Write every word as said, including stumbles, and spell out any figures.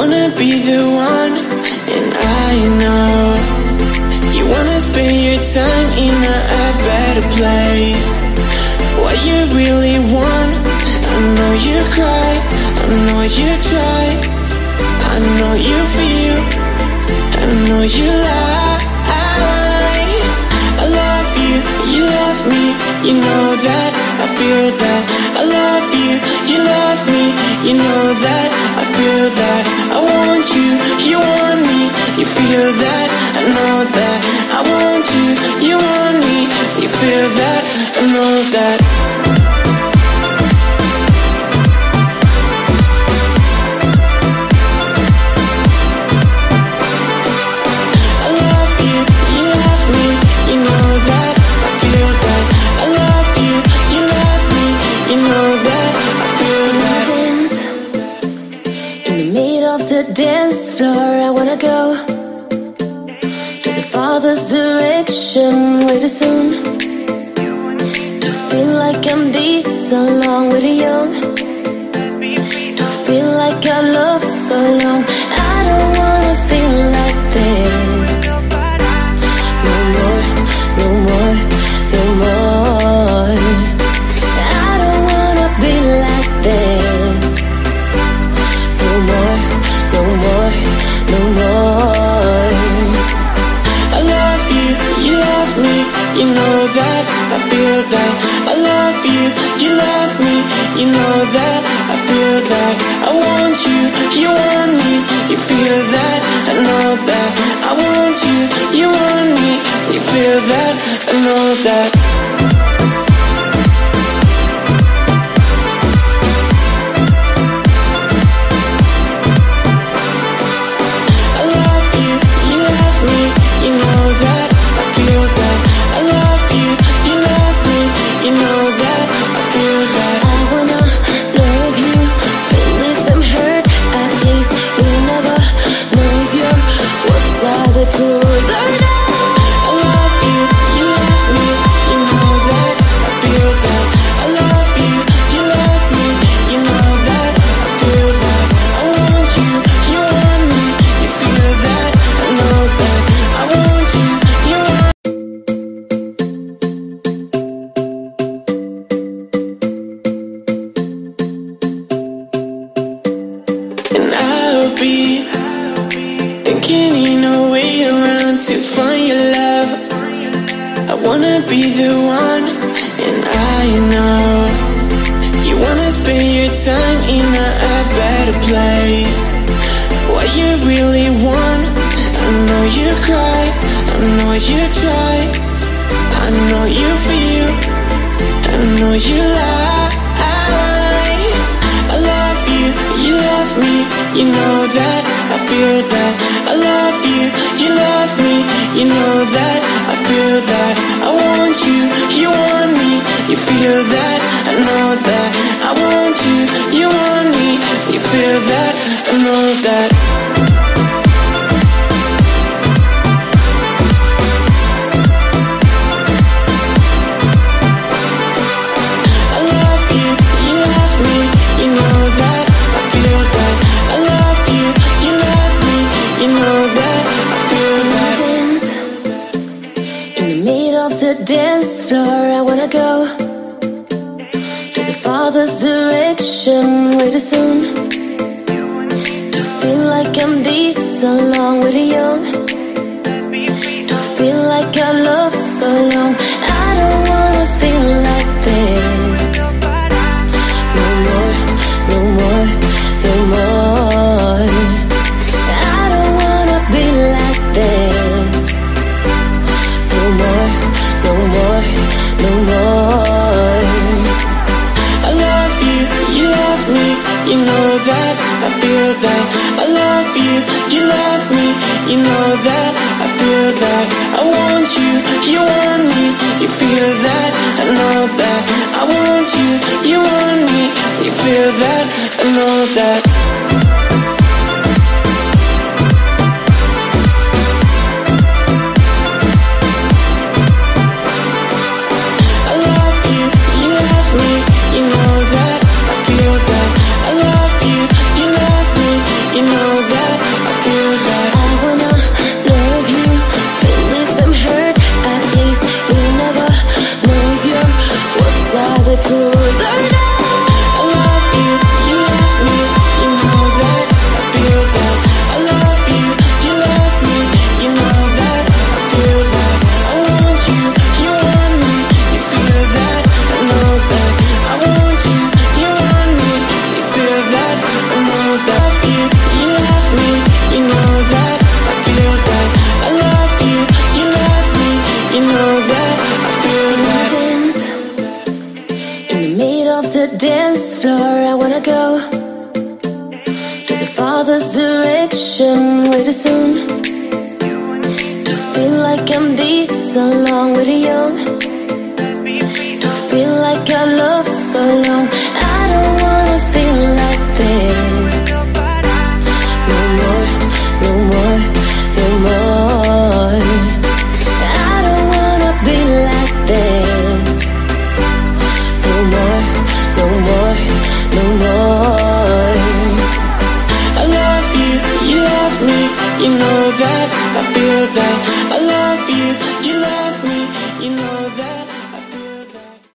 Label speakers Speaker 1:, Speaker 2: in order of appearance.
Speaker 1: wanna be the one, and I know you wanna spend your time in a, a better place. What you really want, I know you cry, I know you try, I know you feel, I know you lie. I love you, you love me, you know that, I feel that. I love you, you love me, you know that, I feel that. I want you, you want me, you feel that, I know that. I want you, you want me, you feel that, I know that.
Speaker 2: Dance floor, I wanna go to the farthest direction way too soon. To feel like I'm this along with the young. To feel like I love so long. I don't wanna feel like this. No more, no more, no more. I don't wanna be like this. No more, no more, no more.
Speaker 1: I love you, you love me, you know that, I feel that. I love you, you love me, you know that, I feel that. I want you, you want me, you feel that, I know that. I want you, you want me, you feel that, I know that.
Speaker 2: The truth or not.
Speaker 1: I love you, you love me, you know that, I feel that. I love you, you love me, you know that, I feel that. I want you, you want me, you feel that, I know that. I want you, you want and I'll be thinking in a way around to find your love. I wanna be the one, and I know you wanna spend your time in a, a better place. What you really want, I know you cry, I know you try, I know you feel, I know you lie. I love you, you love me, you know that, I feel that. I love you, you love me, you know that, I feel that. I want you, you want me, you feel that, I know that. I want you, you want me, you feel that, I know that. I love you, you love me, you know that, I feel that. I love you, you love me, you know that, I feel that.
Speaker 2: Dance in the middle of the dance floor, I wanna go to the farthest direction way too soon. To feel like I'm this along with the young. To feel like I love so long. I don't wanna feel like this. No more, no more, no more. I don't wanna be like this. No more, no more, no more.
Speaker 1: I love you, you love me, you know that, I feel that. I love you, you love me, you know that, I feel that. I want you, you want me, you feel that, I know that. I want you, you want me, you feel that, I know that. I love you, you love me, you know that, I feel that. I love you, you love me, you know that.
Speaker 2: middle of the dance floor, I wanna go to the farthest direction way too soon. To feel like I'm this along with the young. To feel like I love so long. I don't wanna feel like this. No more, no more, no more. I don't wanna be like this. No more, no more, no more.
Speaker 1: I love you, you love me, you know that, I feel that. I love you,